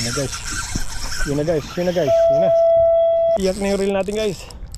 Yun na guys. Yun na guys. Yun na guys. Yun na. Iyak na yung reel natin guys.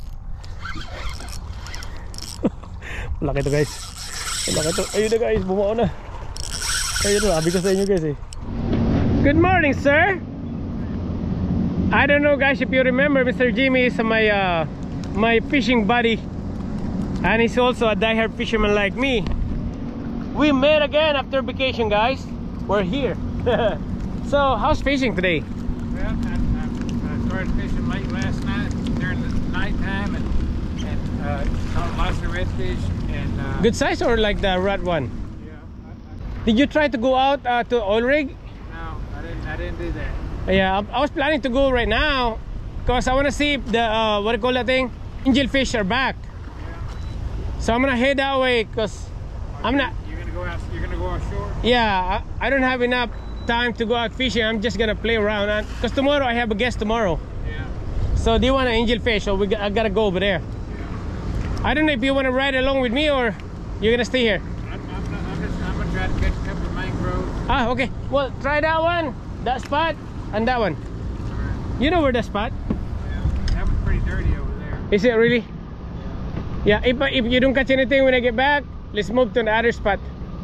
Malaki to guys. Malaki to. Ayun na guys. Bumao na. Ayun na. Sabi ko sa inyo guys eh. Good morning sir. I don't know guys if you remember, Mr. Jimmy is my fishing buddy. And he's also a diehard fisherman like me. We met again after vacation guys. We're here. So how's fishing today? Well, I started fishing late last night during the nighttime and caught lots of redfish and Good size or like the rat one? yeah. Did you try to go out to oil rig? No, I didn't do that. Yeah, I was planning to go right now because I want to see if the what do you call that thing? Angelfish are back. Yeah. So I'm gonna head that way because I'm not. You're gonna go out. You're gonna go offshore. Yeah, I don't have enough time to go out fishing. I'm just gonna play around because tomorrow I have a guest tomorrow. Yeah. So do you want an angelfish? So I gotta go over there. Yeah. I don't know if you want to ride along with me or you're gonna stay here. I'm gonna try to catch a couple of mangroves. Ah, okay. Well, try that one, that spot, and that one. All right. You know where the spot? Yeah. That was pretty dirty over there. Is it really? Yeah. If you don't catch anything when I get back, let's move to another spot.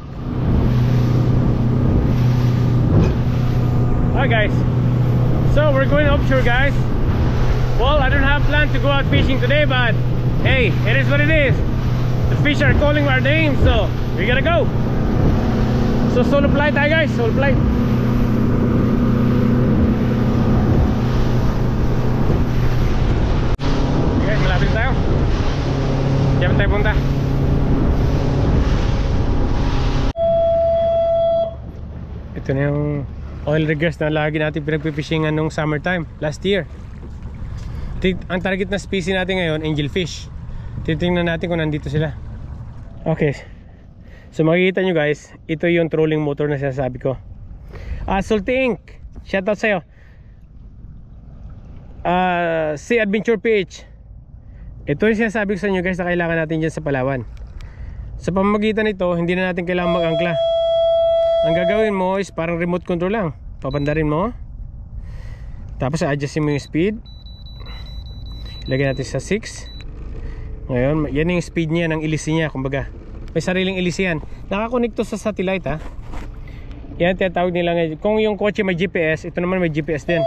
Alright guys, so we're going offshore guys. Well, I don't have plan to go out fishing today, but hey, it is what it is. The fish are calling our name, so we gotta go. So solo flight tayo guys, solo flight. Okay guys, malapit tayo. Diyan tayo punta. Ito na yung oil riggers na lagi natin pinagpipishingan nung summertime last year. Ang target na species natin ngayon, angelfish. Titingnan natin kung nandito sila. Okay, so makikita nyo guys, ito yung trolling motor na sinasabi ko. Salty Inc, shoutout sa'yo. Sea Adventure PH, ito yung sinasabi ko sa inyo guys na kailangan natin dyan sa Palawan. Sa pamamagitan nito, hindi na natin kailangan mag-angkla. Ang gagawin mo is parang remote control lang. Papandarin mo, tapos adjustin mo yung speed. Ilagay natin sa 6. Ngayon, yan yung speed niya ng ilisi niya. Kumbaga, may sariling ilisi yan. Nakakonect to sa satellite ha. Yan tinatawag nila ngayon. Kung yung kotse may GPS, ito naman may GPS din.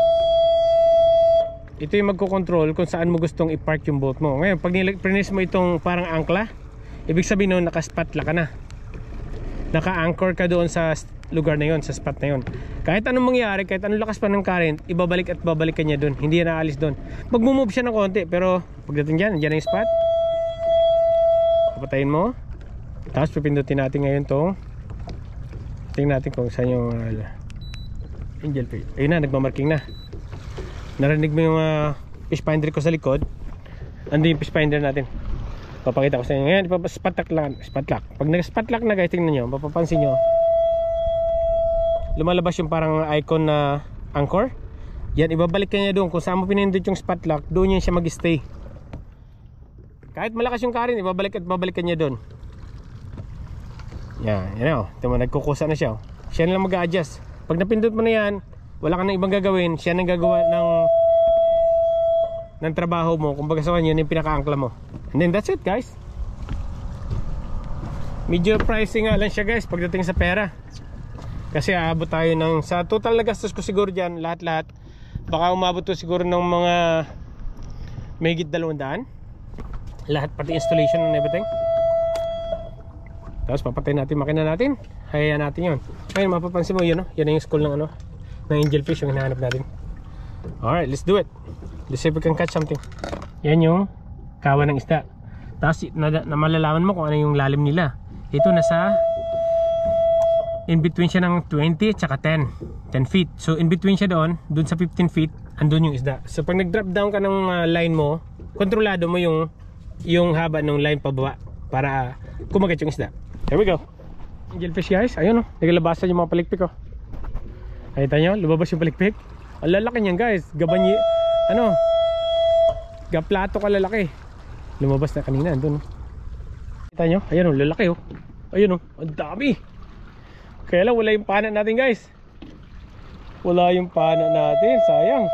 Ito yung magkocontrol kung saan mo gustong i-park yung boat mo. Ngayon, pag press mo itong parang angkla, ibig sabihin nun, naka-spotlock ka na. Naka-anchor ka doon sa lugar na yon, sa spot na yon. Kahit anong mangyari, kahit anong lakas pa ng current, ibabalik at babalik ka niya doon. Hindi yan naalis doon. Magmumove siya ng konti, pero pagdating dyan, dyan yung spot. Papatayin mo. Tapos pipindutin natin ngayon tong, tingnan natin kung saan yung angelfish. Ayun na, nagmamarking na. Narinig mo yung fish finder ko sa likod. Andun yung fish finder natin. Papakita ko sa inyo. Ngayon, spotlock lang. Spotlock. Pag nag-spotlock na guys, tingnan nyo, mapapansin nyo, lumalabas yung parang icon na anchor. Yan, ibabalik ka niya doon. Kung saan mo pinindot yung spotlock, doon yun siya mag-stay. Kahit malakas yung current, ibabalik at babalik ka niya doon. Yan, yan o. Ito mo, nagkukusa na siya. Siya na lang mag-a-adjust. Pag napindot mo na yan, wala ka nang ibang gagawin. Siya nang gagawa ng trabaho mo. Kung baga sa kanya, yun yung pinaka-angkla mo. And then that's it guys. Medyo pricing nga lang siya guys pagdating sa pera. Kasi aabot tayo ng, sa total na gastos ko siguro dyan, lahat-lahat, baka umabot to siguro ng mga mahigit 200. Lahat, pati installation and everything. Tapos papatay natin makina natin. Hayaan natin yun. Ayun, mapapansin mo yun, no? Yan yung school ng ng angelfish yung hinahanap natin. Alright, let's do it. Let's see if we can catch something. Yan yung kawan ng isda. Tapos na malalaman mo kung ano yung lalim nila. Ito nasa in between siya ng 20 at saka 10 feet. So in between siya doon sa 15 feet, andun yung isda. So pag nag drop down ka ng line mo, kontrolado mo yung haba ng line pababa para kumagat yung isda. Here we go. Angelfish guys, ayun o, naglabasan yung mga palikpik o. Nakita nyo, lumabas yung palikpik. Ang lalaki niyan guys, gabanyi, gaplato ka lalaki. Lumabas na kanina, andun. Kita nyo, ayan o, lalaki o. Ayun o, ang dami. Kaya lang wala yung pana natin guys. Wala yung pana natin, sayang.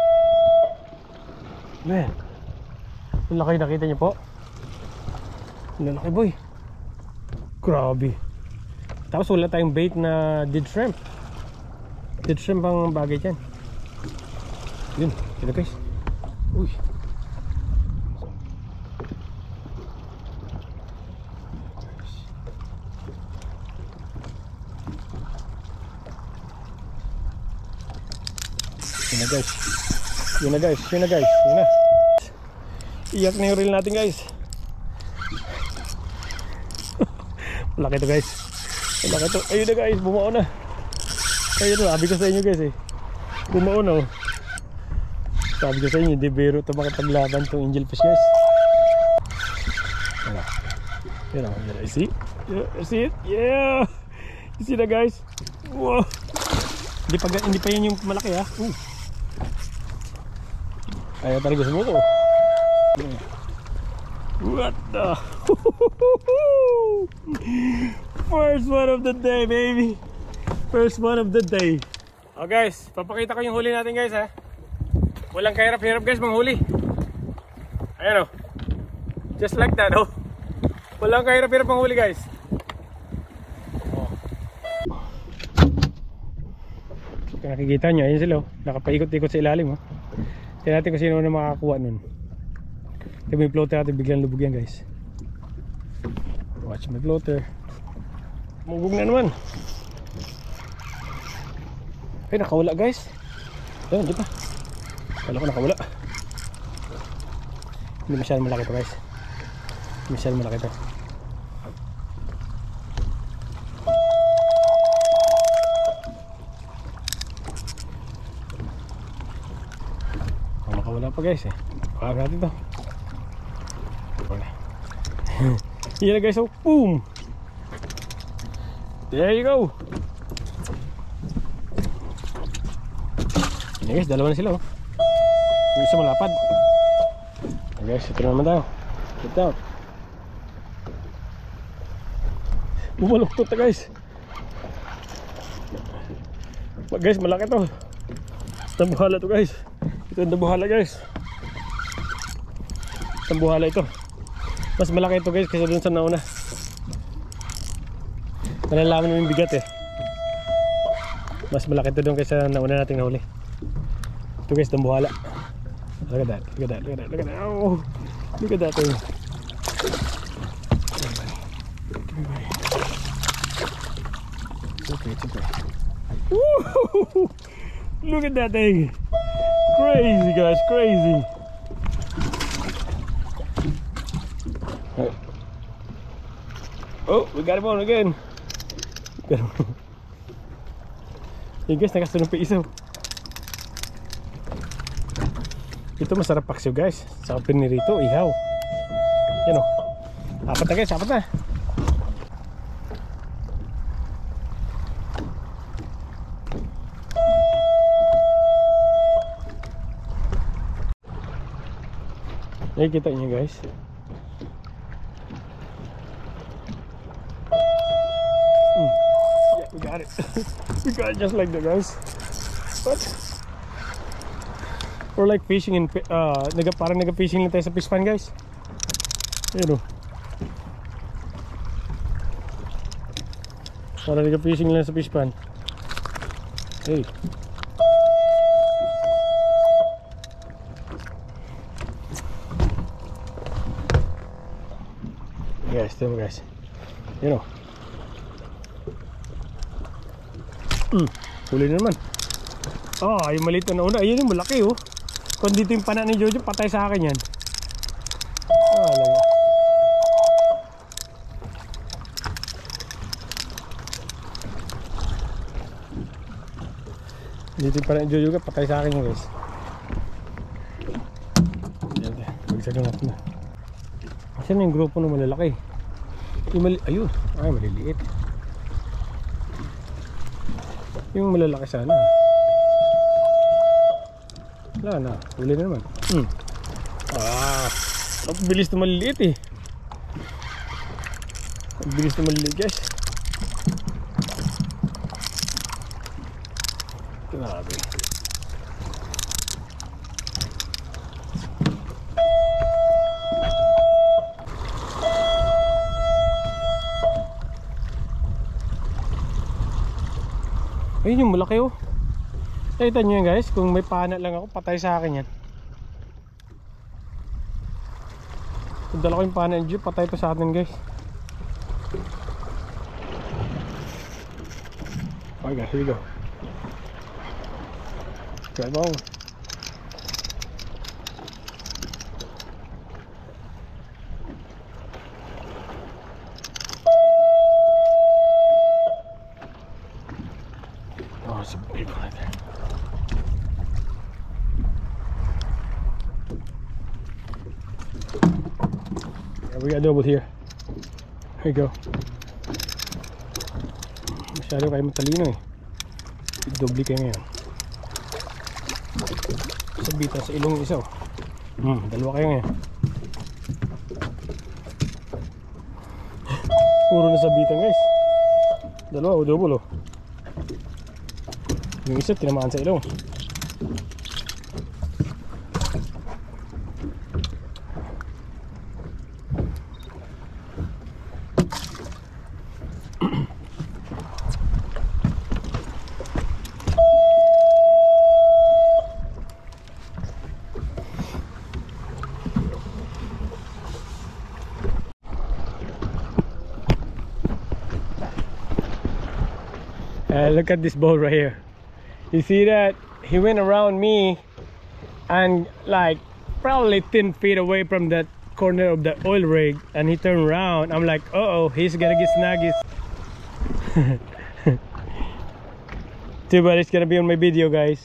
Man, ang laki, nakita niyo po. Ang laki boy. Grabe. Tapos wala tayong bait na dead shrimp. Dead shrimp ang bagay dyan. Yun, yun guys. Uy. Yun na guys. Yun na guys. Yun na guys. Yun na. Iyak na yung reel natin guys. Malaki to guys. Malaki to. Ayun na guys. Bumao na. Ayun na. Sabi ko sa inyo guys eh. Bumao na oh. Sabi ko sa inyo. Hindi biro ito makipaglaban itong angelfish guys. Yun na. Yun na. Yun na. You see? You see it? Yeah. You see that guys? Wow. Hindi pa yan yung malaki ha. Ayaw talaga sumuko. What the? First one of the day, baby. First one of the day. Oh guys, papakita ko yung huli natin guys ha. Walang kahirap-hirap guys manghuli. Ayan oh. Just like that oh. Walang kahirap-hirap manghuli guys. Kung nakikita nyo, ayun sila oh. Nakapaikot-ikot sa ilalim oh. Tignan natin kung sino na makakakuha nun. Tignan yung floater natin, biglang lubog yan guys. Watch my floater. Mubog na naman. Ay nakawala guys. Ayun di ba? Kala ko nakawala. Hindi masyadong malaki to guys. Hindi masyadong malaki to. Nakawala pa guys eh. Kuhaan natin to. Yan na guys, oh boom. There you go. Yan guys, dalawa na sila oh. Yung isa malapad. Yan guys, ito na naman tayo. Get out. Bumaluktot na guys. Guys, malaki to. Tambuhala to guys. Ito ang tambuhala guys. Tambuhala ito. Mas malaki ito guys kaysa dun sa nauna. Nalalaman mo yung bigat eh. Mas malaki ito dun kaysa nauna nating nahuli. Ito guys, tambuhala. Look at that, look at that, look at that, look at that. Oh, look at that thing. It's okay, it's okay. Woo! Look at that thing. Crazy guys, crazy. Oh, we got him on again. Yung guys, nakasunod pa isaw. Ito masarap paksiw guys. Sa pinirito, ihaw. Yan o. Apat na guys, apat na. Nakikita nyo guys. Yeah, we got it. We got it just like that guys. What? We're like fishing in parang nag-fishing lang tayo sa fish pan guys. Ayun o. Parang nag-fishing lang sa fish pan. Hey. Guys, ito mo guys. Yun o. Huli na naman. Oh, yung maliit na una. Ayun yung malaki oh. Kung dito yung pana ni Jojo, patay sa akin yan. Oh, alam mo. Dito yung pana ni Jojo, patay sa akin yan guys. Bagsagan natin na. Saan yung grupo na malalaki? Yung ayun, ay maliliit. Yung malalaki sana. Wala na, huli na naman. Ang bilis na maliliit eh. Ang bilis na maliliit guys. Grabe. Ayun yung malaki oh. Nakita nyo yan guys, kung may pana lang ako, patay sa akin yan. Kung dala ko yung pana ng jeep, patay pa sa atin guys. Okay guys, here we go. Drive on. Oh, there's a big one right there. Yeah, we got double here. Here you go. Masyado kayo matalino eh. Doble kayo ngayon. Sabitan sa ilong isa oh. Dalawa kayo ngayon. Puro na sabitan guys. Dalawa o double oh. Yung isa tinamaan sa ilong. Look at this boat right here. You see that? He went around me and like probably 10 feet away from that corner of the oil rig, and he turned around. I'm like, uh-oh, he's gonna get snaggies. Too bad it's gonna be on my video guys.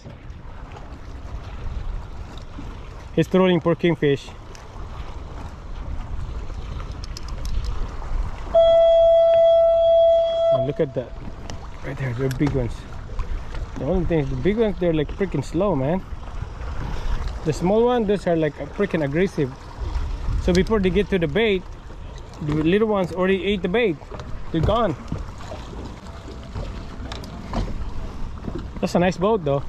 He's trolling for kingfish. And look at that. Right there, they're big ones. The only thing is the big ones, they're like freaking slow, man. The small ones, those are like freaking aggressive. So before they get to the bait, the little ones already ate the bait. They're gone. That's a nice boat though.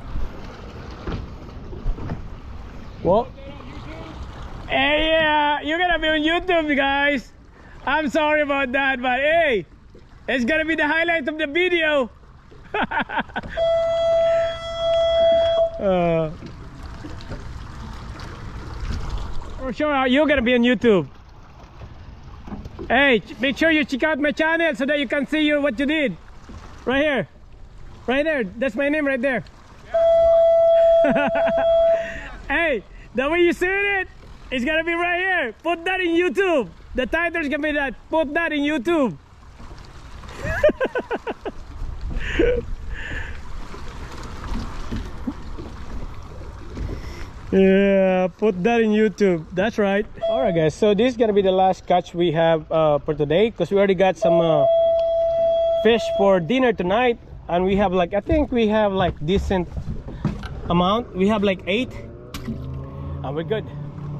Well, hey, yeah, you're gonna be on YouTube guys. I'm sorry about that, but hey, it's gonna be the highlight of the video. For sure you're gonna be on YouTube. Hey, make sure you check out my channel so that you can see what you did. Right here. Right there. That's my name right there. Hey, the way you see it, it's gonna be right here. Put that in YouTube. The title's gonna be that. Put that in YouTube. Yeah, put that in YouTube. That's right. All right guys, so this is gonna be the last catch we have for today, because we already got some fish for dinner tonight, and we have like, I think we have like decent amount. We have like 8 and we're good.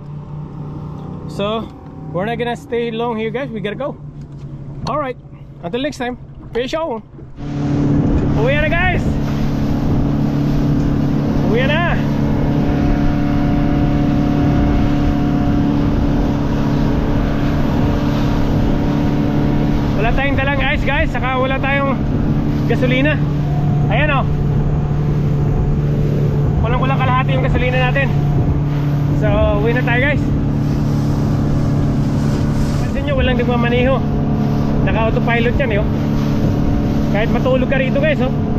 So we're not gonna stay long here guys, we gotta go. All right, until next time, fish on. Uwi na guys, uwi na. Wala tayong dalang ice guys, saka wala tayong gasolina. Ayan o, kulang kalahati yung gasolina natin. So uwi na tayo guys. Pansin nyo, walang nagmamaniho. Naka autopilot yan eh oh. Kahit matulog ka rito guys oh.